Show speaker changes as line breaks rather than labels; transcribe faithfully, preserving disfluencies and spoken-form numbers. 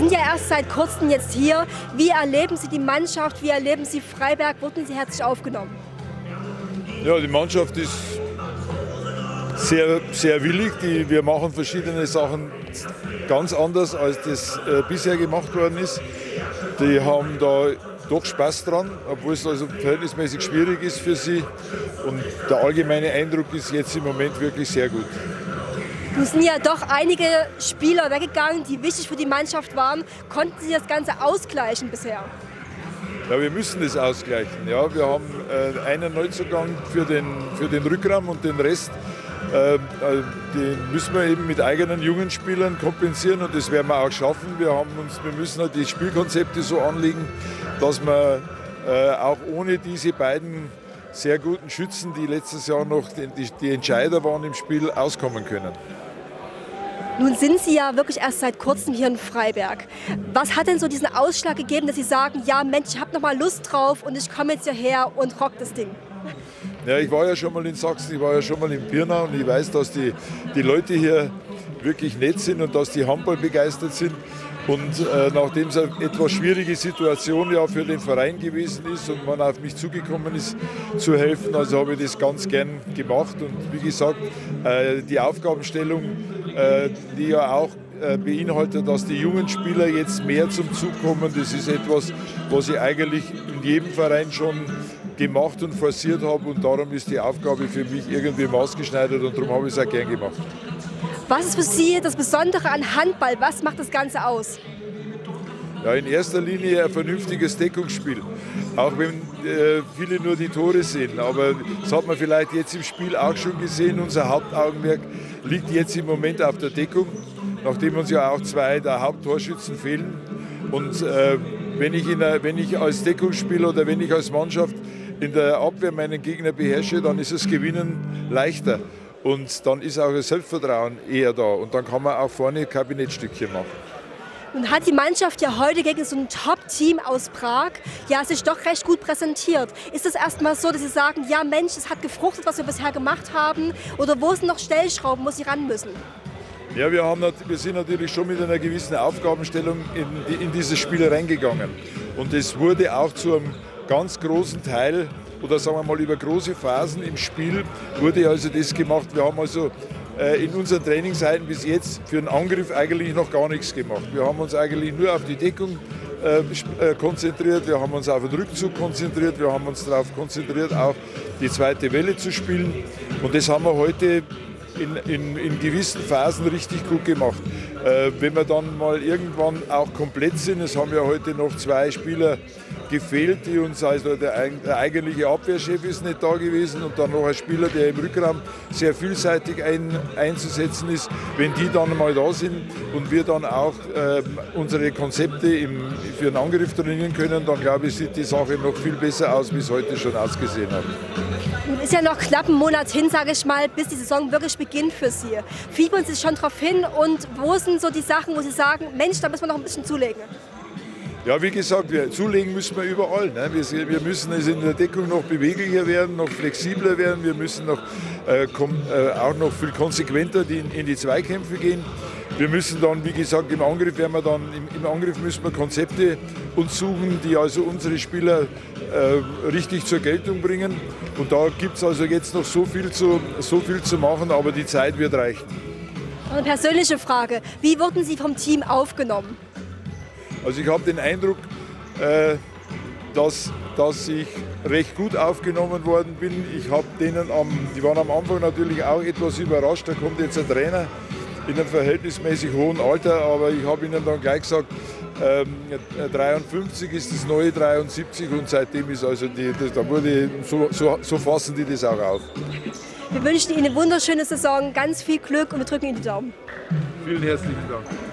sind ja erst seit kurzem jetzt hier. Wie erleben Sie die Mannschaft? Wie erleben Sie Freiberg? Wurden Sie herzlich aufgenommen?
Ja, die Mannschaft ist sehr, sehr willig. Die, wir machen verschiedene Sachen ganz anders, als das äh, bisher gemacht worden ist. Die haben da doch Spaß dran, obwohl es also verhältnismäßig schwierig ist für sie. Und der allgemeine Eindruck ist jetzt im Moment wirklich sehr gut.
Nun sind ja doch einige Spieler weggegangen, die wichtig für die Mannschaft waren. Konnten Sie das Ganze ausgleichen bisher?
Ja, wir müssen das ausgleichen. Ja, wir haben äh, einen Neuzugang für den, für den Rückraum und den Rest, äh, den müssen wir eben mit eigenen jungen Spielern kompensieren und das werden wir auch schaffen. Wir, haben uns, wir müssen halt die Spielkonzepte so anlegen, dass wir äh, auch ohne diese beiden sehr guten Schützen, die letztes Jahr noch die, die Entscheider waren im Spiel, auskommen können.
Nun sind Sie ja wirklich erst seit kurzem hier in Freiberg. Was hat denn so diesen Ausschlag gegeben, dass Sie sagen, ja Mensch, ich habe noch mal Lust drauf und ich komme jetzt hierher und rock das Ding?
Ja, ich war ja schon mal in Sachsen, ich war ja schon mal in Pirna und ich weiß, dass die, die Leute hier wirklich nett sind und dass die Handball begeistert sind. Und äh, nachdem es eine etwas schwierige Situation ja für den Verein gewesen ist und man auf mich zugekommen ist, zu helfen, also habe ich das ganz gern gemacht. Und wie gesagt, äh, die Aufgabenstellung, äh, die ja auch äh, beinhaltet, dass die jungen Spieler jetzt mehr zum Zug kommen, das ist etwas, was ich eigentlich in jedem Verein schon gemacht und forciert habe. Und darum ist die Aufgabe für mich irgendwie maßgeschneidert und darum habe ich es auch gern gemacht.
Was ist für Sie das Besondere an Handball? Was macht das Ganze aus?
Ja, in erster Linie ein vernünftiges Deckungsspiel. Auch wenn äh, viele nur die Tore sehen. Aber das hat man vielleicht jetzt im Spiel auch schon gesehen. Unser Hauptaugenmerk liegt jetzt im Moment auf der Deckung, nachdem uns ja auch zwei der Haupttorschützen fehlen. Und äh, wenn, ich in der, wenn ich als Deckungsspieler oder wenn ich als Mannschaft in der Abwehr meinen Gegner beherrsche, dann ist das Gewinnen leichter. Und dann ist auch das Selbstvertrauen eher da. Und dann kann man auch vorne Kabinettstückchen machen.
Nun hat die Mannschaft ja heute gegen so ein Top-Team aus Prag ja sich doch recht gut präsentiert. Ist es erstmal so, dass Sie sagen, ja Mensch, es hat gefruchtet, was wir bisher gemacht haben? Oder wo sind noch Stellschrauben, wo Sie ran müssen?
Ja, wir, haben, wir sind natürlich schon mit einer gewissen Aufgabenstellung in, in dieses Spiel reingegangen. Und es wurde auch zu einem ganz großen Teil, oder sagen wir mal über große Phasen im Spiel, wurde also das gemacht. Wir haben also äh, in unseren Trainingszeiten bis jetzt für den Angriff eigentlich noch gar nichts gemacht. Wir haben uns eigentlich nur auf die Deckung äh, konzentriert, wir haben uns auf den Rückzug konzentriert, wir haben uns darauf konzentriert, auch die zweite Welle zu spielen. Und das haben wir heute in, in, in gewissen Phasen richtig gut gemacht. Äh, wenn wir dann mal irgendwann auch komplett sind, es haben ja heute noch zwei Spieler gefehlt, die uns, also der, der eigentliche Abwehrchef ist nicht da gewesen und dann noch ein Spieler, der im Rückraum sehr vielseitig ein, einzusetzen ist. Wenn die dann mal da sind und wir dann auch äh, unsere Konzepte im, für den Angriff trainieren können, dann glaube ich, sieht die Sache noch viel besser aus, wie es heute schon ausgesehen hat.
Nun ist ja noch knapp ein Monat hin, sage ich mal, bis die Saison wirklich beginnt für Sie. Fiebern Sie sich schon darauf hin und wo sind so die Sachen, wo Sie sagen, Mensch, da müssen wir noch ein bisschen zulegen?
Ja, wie gesagt, wir, zulegen müssen wir überall. Ne? Wir, wir müssen also in der Deckung noch beweglicher werden, noch flexibler werden. Wir müssen noch, äh, kom, äh, auch noch viel konsequenter die, in die Zweikämpfe gehen. Wir müssen dann, wie gesagt, im Angriff werden wir dann, im, im Angriff müssen wir Konzepte uns suchen, die also unsere Spieler äh, richtig zur Geltung bringen. Und da gibt es also jetzt noch so viel, zu, so viel zu machen, aber die Zeit wird reichen.
Eine persönliche Frage, wie wurden Sie vom Team aufgenommen?
Also ich habe den Eindruck, äh, dass, dass ich recht gut aufgenommen worden bin. Ich habe denen am, die waren am Anfang natürlich auch etwas überrascht, da kommt jetzt ein Trainer in einem verhältnismäßig hohen Alter, aber ich habe ihnen dann gleich gesagt, ähm, dreiundfünfzig ist das neue dreiundsiebzig und seitdem ist also die, das, da wurde, so, so, so fassen die das auch auf.
Wir wünschen Ihnen eine wunderschöne Saison, ganz viel Glück und wir drücken Ihnen die Daumen.
Vielen herzlichen Dank.